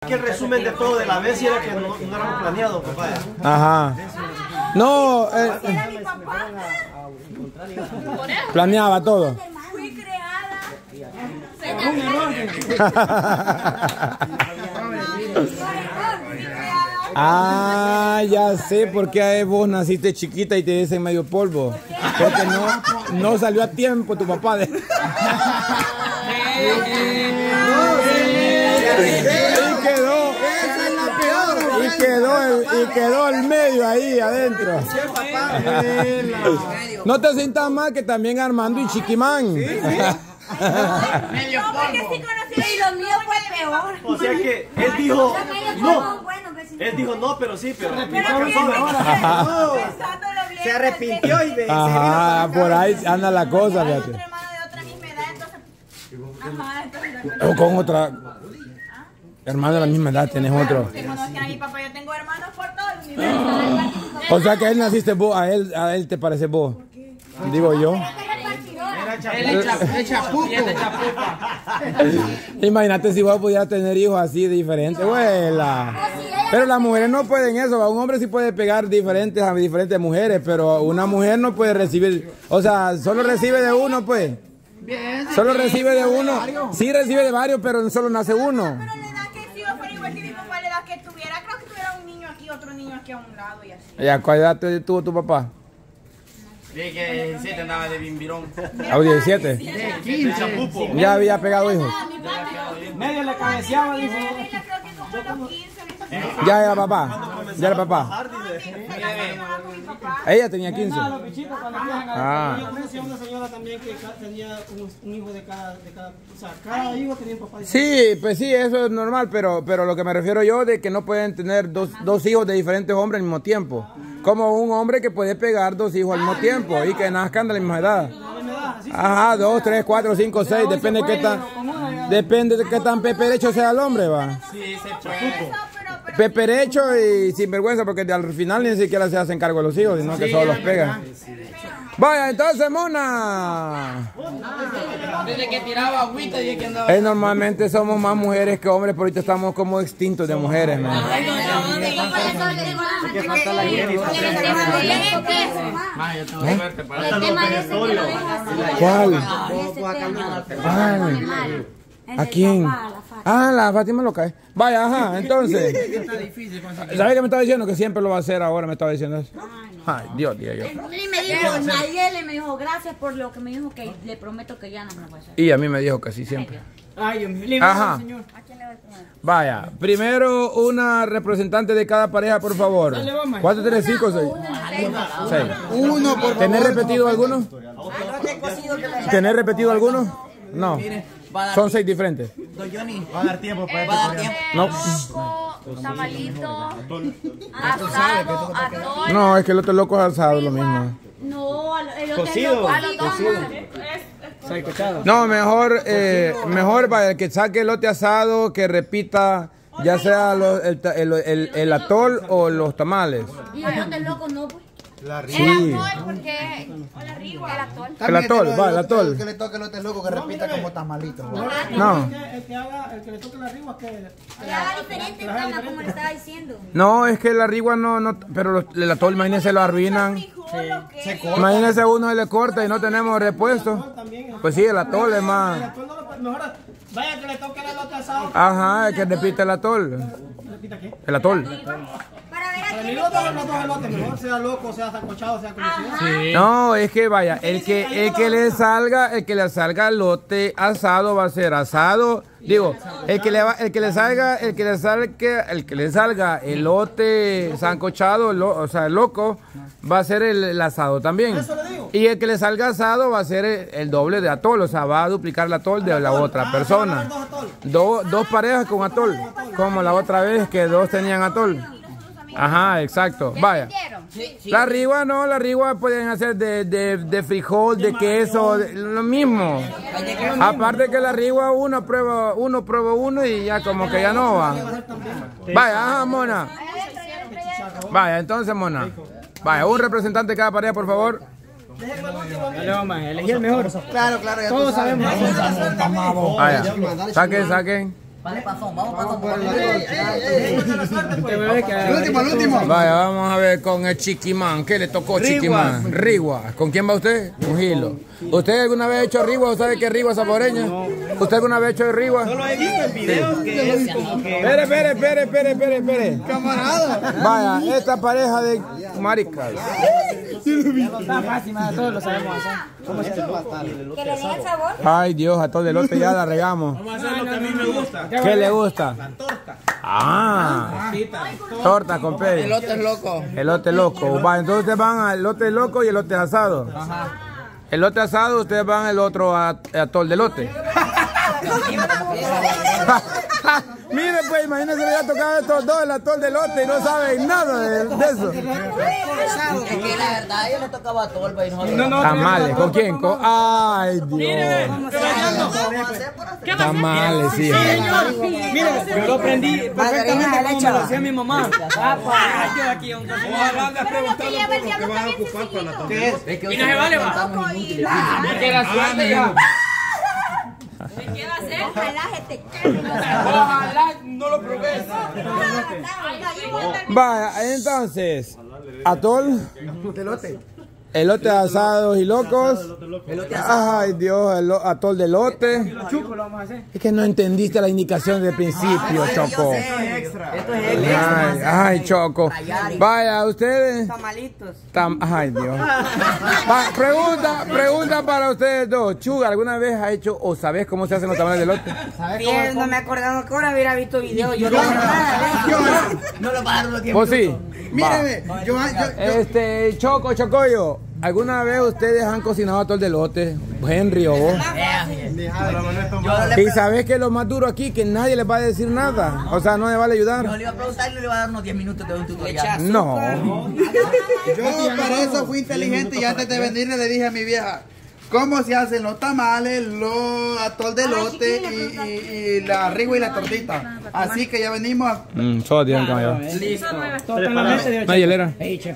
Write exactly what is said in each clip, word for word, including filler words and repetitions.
Que el resumen de todo de la vez era que no, no éramos planeados, papá. Ajá. No, eh, Era mi papá. planeaba todo. Fui creada. Ah, ya sé por qué vos naciste chiquita y te dicen medio polvo. Porque no, no salió a tiempo tu papá. De... Y quedó, y quedó, el, y quedó el medio ahí adentro. No te sientas mal que también Armando y Chiquimán. No, porque sí conocí y lo mío fue peor. O sea que él dijo no. Él dijo no, pero sí, pero. Se arrepintió y ve. Ajá, por ahí anda la cosa, fíjate. O con otra. Hermano de la misma edad, tenés otro. Yo tengo hermanos por todo el universo. O sea que él naciste vos, a él, a él te parece vos. Digo yo. Imagínate si vos pudieras tener hijos así diferentes, abuela. Pero las mujeres no pueden eso. Un hombre sí puede pegar diferentes a diferentes mujeres, pero una mujer no puede recibir. O sea, solo recibe de uno, pues. Solo recibe de uno. Sí recibe de varios, pero solo nace uno. Pero le da que si yo fuera igual que mi papá, le da que tuviera, creo que tuviera un niño aquí, otro niño aquí a un lado y así. ¿Y a cuál edad te tuvo tu papá? Dije que diecisiete andaba de bimbirón. ¿A diecisiete? Ya había pegado hijos. Medio le cabeceaba, dijo. Ya era papá. Ya era papá. Ella tenía quince. Ah. Yo conocí a una señora también que tenía un hijo de cada, de cada, o sea, cada hijo tenía un papá diferente. Sí, pues sí, eso es normal, pero, pero lo que me refiero yo de que no pueden tener dos, dos hijos de diferentes hombres al mismo tiempo. Como un hombre que puede pegar dos hijos al mismo tiempo y que nazcan de la misma edad. Ajá, dos, tres, cuatro, cinco, seis, depende de qué tan, depende de qué tan peperecho sea el hombre, va. Sí, se puede. Peperecho y sinvergüenza, porque al final ni siquiera se hacen cargo de los hijos, sino que solo los pegan. Vaya, entonces, Mona. Desde que tiraba agüita dije que andaba. Eh, normalmente somos más mujeres que hombres, pero ahorita estamos como extintos de mujeres, man. ¿Cuál? ¿Cuál? ¿A quién? Ah, la Fátima lo cae. Vaya, ajá, entonces. ¿Sabes qué me estaba diciendo? Que siempre lo va a hacer ahora, me estaba diciendo eso. Ay, Dios, Dios, yo. Y me dijo, Nayeli me dijo, gracias por lo que me dijo, que le prometo que ya no me lo voy a hacer. Y a mí me dijo que sí, siempre. Ay, Dios mío. Ajá. Señor. ¿A quién le voy a poner? Vaya, primero una representante de cada pareja, por favor. ¿Cuántos tenés? ¿Cinco o seis? Seis. Uno, por favor. ¿Tenés repetido alguno? ¿Tenés repetido alguno? No. Son seis diferentes. Va a dar tiempo para Va a dar tiempo. No. Loco, tamalito, asado, atol. No, es que el otro loco es asado, lo mismo. No, el otro Cocido, loco, a los dos. No, mejor, eh, mejor para el que saque el lote asado, que repita, ya sea lo- el, ta- el, el, el atol o los tamales. Y el otro loco no, pues. Sí. El atol, porque. Hola, Rigo. El atol. El atol, va, el atol. Que le toque el otro loco que repita como tamalito. No, El que haga, el que le toque la arriba, que Que haga diferente, cama, como le estaba diciendo. no, es que la rigua no, no, pero los- el atol, imagínense, lo arruinan. Imagínense uno se le corta y no tenemos repuesto. Pues sí, el atol es más. mejor vaya que le toque el elote asado. Ajá, es que repite el atol. ¿Repita qué? El atol. Para ver a Para quién mí le los dos, queda. los dos elotes, mejor sea loco, sea sancochado, sea como sea. No, es que vaya, el que, el que le salga, el que le salga lote asado va a ser asado. Digo, el que le va, el que le salga, el que le salga, el que le salga elote sancochado, lo- o sea, el loco, va a ser el, el asado también. Y el que le salga asado va a ser el, el doble de atol, o sea, va a duplicar el atol de la otra persona. Do- dos parejas con atol, como la otra vez que dos tenían atol. Ajá, exacto. Vaya. La rigua no, la rigua pueden hacer de, de, de frijol, de queso, de- lo mismo. Aparte que la rigua uno prueba, uno prueba uno y ya como que ya no va. Vaya, ajá, Mona. Vaya, entonces, Mona. Vaya, un representante de cada pareja, por favor. Dale, vamos, elegí el mejor. Claro, claro, ya Todos tú sabes. sabemos. Vaya, saquen, saquen. Vale, pasón, vamos pasón. El último, el último. Vaya, vamos a ver con el Chiquimán. ¿Qué le tocó Chiquimán? Rigua. ¿Con quién va usted? Con Gilo. ¿Usted alguna vez ha hecho rigua o sabe qué es rigua saboreña? ¿Usted alguna vez ha hecho rigua? Solo he visto en videos que es como que... Espere, espere, espere, espere, espere, espere. Camarada. Vaya, esta pareja de maricas. Está fácil, todos lo sabemos hacer. ¿Cómo se hace? Que le den el sabor. Ay, Dios, a todo el elote ya la regamos. Vamos a hacer lo que a mí me gusta. ¿Qué le gusta? La torta. Ah, torta con pez. Elote es loco. Elote loco. Va, entonces ustedes van al elote loco y elote asado. Ajá. Elote asado, ustedes van el otro a, a tol de elote. Mire, pues, imagínense que ya tocado estos dos el atol de elote y no saben nada de, de eso. Es que la verdad a ellos les tocaba atol, y nosotros no. Tamales, ¿con quién? Con... Ay, Dios. Tamales, sí. Mire, yo lo aprendí perfectamente como me lo hacía mi mamá. Yo aquí un Ojalá le preguntarle un poco que vas a ocupar para la torta. ¿Qué es? Es que Y no se vale, va. Me queda suerte ya. ¿Qué va a hacer? Ojalá se te quede. Ojalá no lo probé. Vaya, entonces, atol, elote asados y locos. Ay, Dios, el atol de elote. Es que no entendiste la indicación del principio, Choco. Ay, ay, Choco. Vaya, ustedes. Tamalitos. Tam ay, Dios. Va, pregunta, pregunta para ustedes dos. Chuga, ¿alguna vez ha hecho o sabes cómo se hacen los tamales de elote? Bien, no me acordaba que ahora hubiera visto videos. Yo no sé nada. No lo pagaron los tiempos. ¿Vos sí? Míreme, yo, yo, yo, Este, Choco, Chocoyo, ¿alguna vez ustedes han cocinado atol de elote? Henry o vos. Y sabes que lo más duro aquí que nadie les va a decir nada. O sea, no me vale ayudar. Yo le iba a preguntar y le iba a dar unos diez minutos de un tutorial. No. yo para eso fui inteligente y antes de venirle le dije a mi vieja cómo se hacen los tamales, los atol de elote y, y, y la rigua y la tortita. Así que ya venimos a... Mm, solo tienen que ayudar. Listo. Totalmente. Una hielera.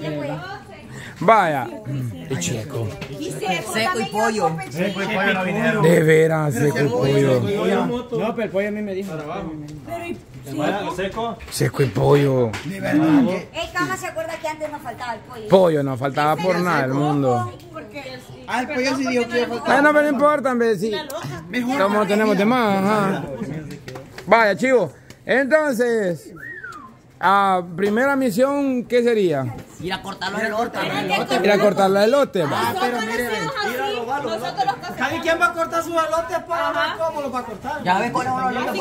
Vaya. Checo. Seco y pollo. Seco y pollo no vinieron. De veras, seco y pollo. No, pero el pollo a mí me dijo. Seco. Seco y pollo. El cama se acuerda que antes nos faltaba el pollo. Pollo no faltaba por nada del mundo. Ah, el pollo sí dijo que iba a faltar. Ay, no, pero no importa, hombre, sí. Como tenemos de más, ajá. Vaya, chivo. Entonces, a primera misión, ¿qué sería? Ir a cortarlo el elote. Ir a cortar la elote. Va. Ah, pero mire, ¿Sabe quién va a cortar sus elotes para ver cómo los va a cortar? Ya ves cuáles son los elotes.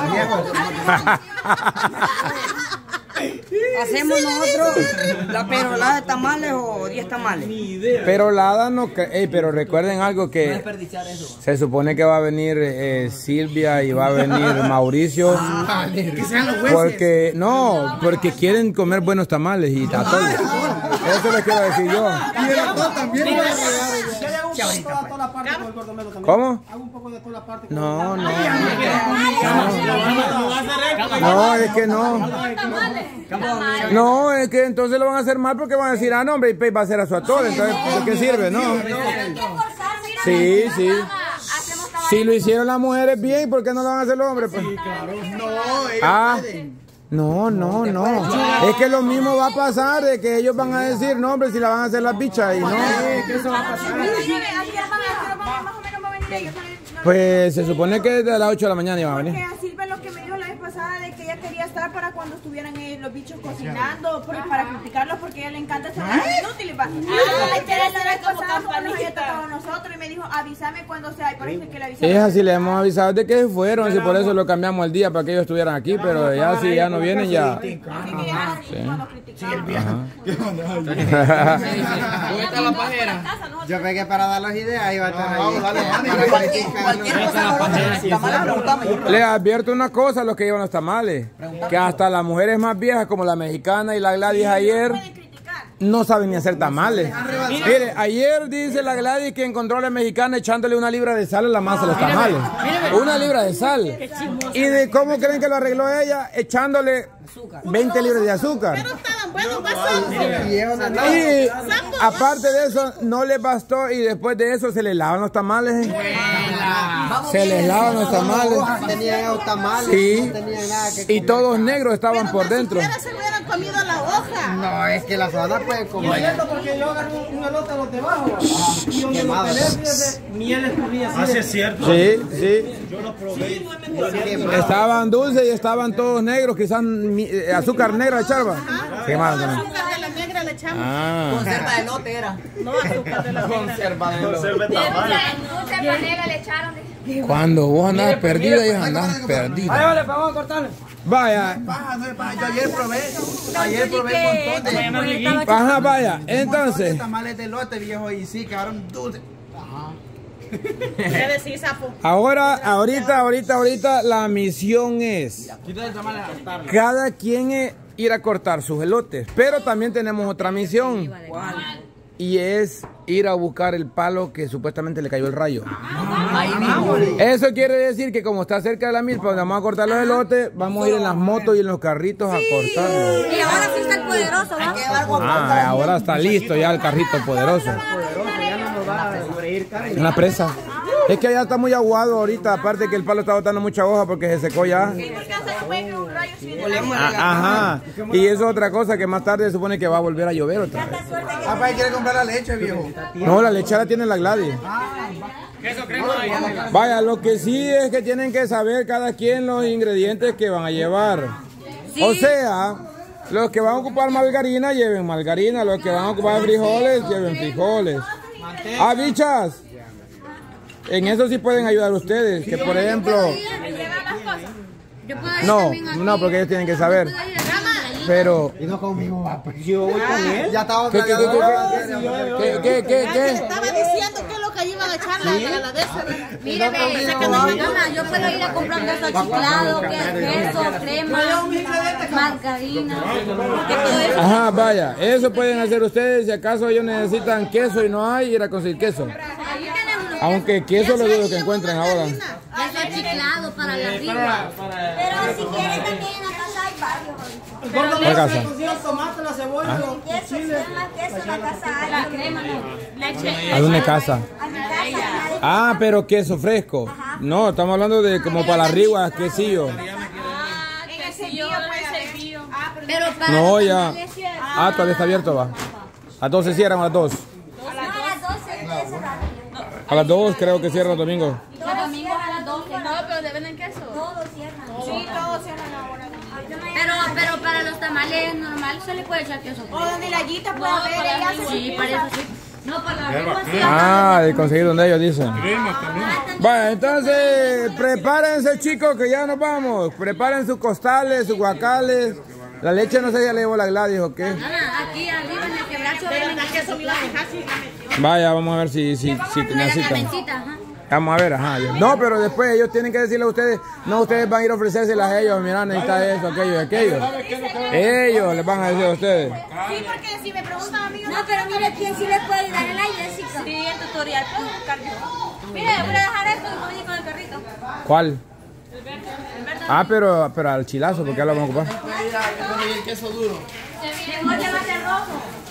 ¿Hacemos nosotros la perolada de tamales o diez tamales? Pero Lada no cre- Ey, pero recuerden algo que Desperdiciar eso. se supone que va a venir eh, Silvia y va a venir Mauricio. que sean los jueces. Porque, no, porque quieren comer buenos tamales y atole. Eso les quiero decir yo. Y el atol también va a regalar. Yo le hago un poco de toda la parte con el gordomelo también. ¿Cómo? Hago un poco de toda la parte. No, no. No, es que no. No, es que entonces lo van a hacer mal porque van a decir, ah, no, hombre, y va a ser a su atole. Entonces, ¿de qué sirve? No. Sí, sí. Si lo hicieron las mujeres bien, ¿por qué no lo van a hacer los hombres? Pues? No, Ah, no, no, no. Es que lo mismo va a pasar de que ellos van a decir, no, hombre, si la van a hacer las bichas y no. Eso va a pasar. Pues se supone que desde las ocho de la mañana iban a Porque venir. a Silvia lo que me dijo la vez pasada de que ella quería estar para cuando estuvieran eh, los bichos cocinando, por- para criticarlos porque a ella le encanta ser inútil. Va. Ah, que la vez pasada porque nos había tocado a nosotros y me dijo, avísame cuando sea, y por eso es que le avisamos. Es así, le hemos avisado de que fueron, y por eso lo cambiamos al día para que ellos estuvieran aquí, pero ya si ya no vienen ya. Así que ya cuando criticamos. ¿Dónde está la pajera? Yo pegué para dar las ideas y va a estar ahí. Cualquier cosa, tamales, preguntame. Les advierto una cosa a los que llevan los tamales, que hasta las mujeres más viejas como la mexicana y la Gladys ayer no saben ni hacer tamales. Mire, ayer dice la Gladys que encontró a la mexicana echándole una libra de sal a la masa de los tamales. Una libra de sal. ¿Y de cómo creen que lo arregló ella? Echándole veinte libras de azúcar. Y aparte de eso, no le bastó y después de eso se le lavan los tamales. Se les lavan los tamales. Tenían esos tamales. Sí. No tenían nada que Y todos negros estaban por dentro. Ni siquiera se hubieran comido la hoja. No, es que la soda puede Y comer. es cierto porque yo agarré un, un elote a los debajo. Y donde lo pelé, fíjese, miel escurría así. Así es cierto. Sí, sí. Yo lo probé. Estaban dulces y estaban todos negros, quizás mi- eh, azúcar negra de charva. Quemado también. Azúcar de la negra le echamos. Ah. Conserva de elote era. No, azúcar de la negra. Conserva de elote. Conserve tamal. Dulce panela le echaron. Cuando vos andabas perdida, ellos andaban perdidos. Vale, vamos a cortarle. Vaya, Paja, no es paja. Yo ayer probé, ayer probé un montón de ajá, vaya. un montón de Entonces, tamales de elote, viejo, y sí, quedaron dulces. ¿Qué decís, sapo? ahora, ahorita, ahorita, ahorita, la misión es cada quien eh, ir a cortar sus elotes. Pero también tenemos otra misión. Y es ir a buscar el palo que supuestamente le cayó el rayo. Eso quiere decir que como está cerca de la milpa donde vamos a cortar los elotes, vamos a ir en las motos y en los carritos a cortarlos. Y ahora sí está el poderoso, ¿va? Ah, ahora está listo ya el carrito poderoso. Una presa. Es que allá está muy aguado ahorita, aparte que el palo está botando mucha hoja porque se secó ya. Ah, ajá. Y eso es otra cosa que más tarde se supone que va a volver a llover otra vez. Papá, ¿quiere comprar la leche, viejo? No, la lechera tiene la Gladys. Vaya, lo que sí es que tienen que saber cada quien los ingredientes que van a llevar. O sea, los que van a ocupar margarina, lleven margarina. Los que van a ocupar frijoles, lleven frijoles. Ah, bichas. En eso sí pueden ayudar ustedes. Que por ejemplo... No, no, porque ellos tienen que saber. Pero... Y no conmigo, va, pues yo voy con él. Ya estaba ¿Qué, qué, qué, qué, qué, qué, qué? Estaba diciendo que es lo que iban a echar la, la de esa. Mire, ve, mamá, yo puedo ir a comprar queso chiclado, queso, crema, margarina. Ajá, vaya, eso pueden hacer ustedes. Si acaso ellos necesitan queso y no hay, ir a conseguir queso. Aunque queso lo dudo que encuentren ahora. Queso chiclado para la arriba. Pero si quieren también en la casa hay varios. ¿Qué casa? El tomate, la cebolla, los Queso, si es más queso en la casa hay. La crema no. Leche. ¿A dónde casa? A mi casa. Ah, pero queso fresco. No, estamos hablando de como para arriba, quesillo. En el cepillo, pues. Ah, pero Pero para No, ya. Ah, todavía está abierto, va. A las dos se cierran, a las dos. a las doce ustedes cerraron. A las dos creo que cierra el domingo. los domingos a las doce. No, pero deben en queso. Todos cierran. Sí, todos cierran ahora. Pero, pero para los tamales normales se le puede echar queso. O donde la yita pueda No, ver, para ella mí hace sí, sus para eso piezas. sí. No, para la arriba sí. Ah, de conseguir donde ellos dicen. Vaya, entonces prepárense, chicos, que ya nos vamos. Preparen sus costales, sus guacales. La leche no sé si ya le llevó la Gladys o qué. Ah, aquí arriba en el quebracho venden queso chiclado. Vaya, vamos a ver si, si, si Para la necesitan. cabecita, ajá. Vamos a ver, ajá. No, pero después ellos tienen que decirle a ustedes, no, ustedes van a ir a ofrecérselas a ellos, mira, necesita eso, aquello y aquello. Ellos les van a decir a ustedes. Sí, porque si me preguntan a mí, No, pero mire, ¿quién sí le puede ayudar? La Jessica. Sí, el tutorial. Puedo buscar yo. Mire, voy a dejar esto y voy con el carrito. ¿Cuál? Ah, pero, pero al chilazo, porque ya lo vamos a ocupar. El queso duro. Se viene, va a ser rojo.